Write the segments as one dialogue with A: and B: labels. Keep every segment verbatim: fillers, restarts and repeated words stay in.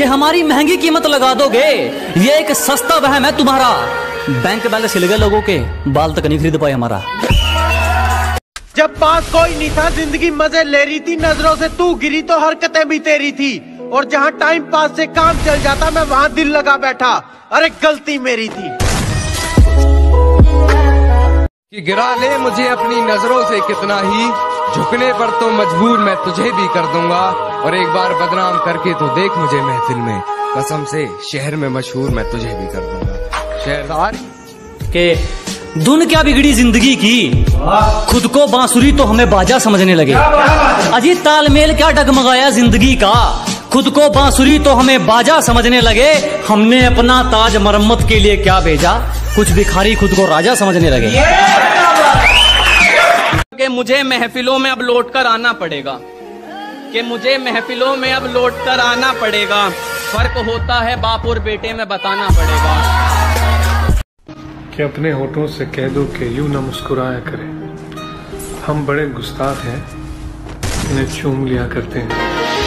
A: कि हमारी महंगी कीमत लगा दोगे। ये एक सस्ता वहम है तुम्हारा। बैंक बैलेंस हिल गए लोगों के, बाल तक नहीं खरीद पाए हमारा।
B: जब पास कोई नहीं था, जिंदगी मजे ले रही थी, नजरों से तू गिरी तो हरकतें भी तेरी थी। और जहाँ टाइम पास से काम चल जाता, मैं वहाँ दिल लगा बैठा, अरे गलती मेरी थी।
C: कि गिरा ले मुझे अपनी नजरों से कितना ही, झुकने पर तो मजबूर मैं तुझे भी कर दूंगा। और एक बार बदनाम करके तो देख मुझे महफिल में, कसम से शहर में मशहूर मैं तुझे भी कर दूंगा। शहरदार
A: के धुन क्या बिगड़ी जिंदगी की, खुद को बांसुरी तो हमें बाजा समझने लगे। अजी तालमेल क्या डगमगाया जिंदगी का, खुद को बांसुरी तो हमें बाजा समझने लगे। हमने अपना ताज मरम्मत के लिए क्या भेजा, कुछ भिखारी खुद को राजा समझने लगे।
D: कि मुझे महफिलों में अब लौट कर आना पड़ेगा, कि मुझे महफिलों में अब लौट कर आना पड़ेगा। फर्क होता है बाप और बेटे में, बताना पड़ेगा।
E: कि अपने होठों से कह दो कि यूं न मुस्कुराया करें, हम बड़े गुस्ताख हैं, इन्हें चूम लिया करते हैं।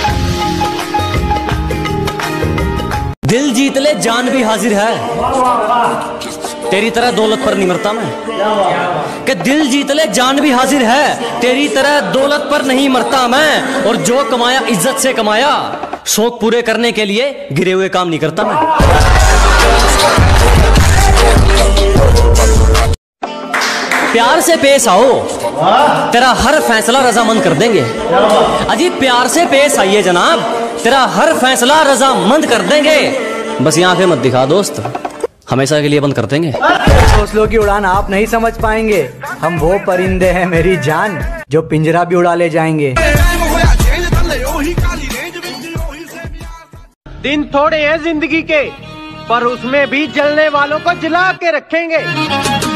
A: दिल जीत ले जान भी हाजिर है, तेरी तरह दौलत पर नहीं मरता मैं। कि दिल जीत ले जान भी हाजिर है, तेरी तरह दौलत पर नहीं मरता मैं। और जो कमाया इज्जत से कमाया, शौक पूरे करने के लिए गिरे हुए काम नहीं करता मैं। प्यार से पेश आओ, तेरा हर फैसला रजामंद कर देंगे। अजी प्यार से पेश आइए जनाब, तेरा हर फैसला रजामंद कर देंगे। बस यहाँ पे मत दिखा दोस्त, हमेशा के लिए बंद कर देंगे।
F: हौसलों की उड़ान आप नहीं समझ पाएंगे, हम वो परिंदे हैं मेरी जान, जो पिंजरा भी उड़ा ले जाएंगे।
B: दिन थोड़े हैं जिंदगी के, पर उसमें भी जलने वालों को जला के रखेंगे।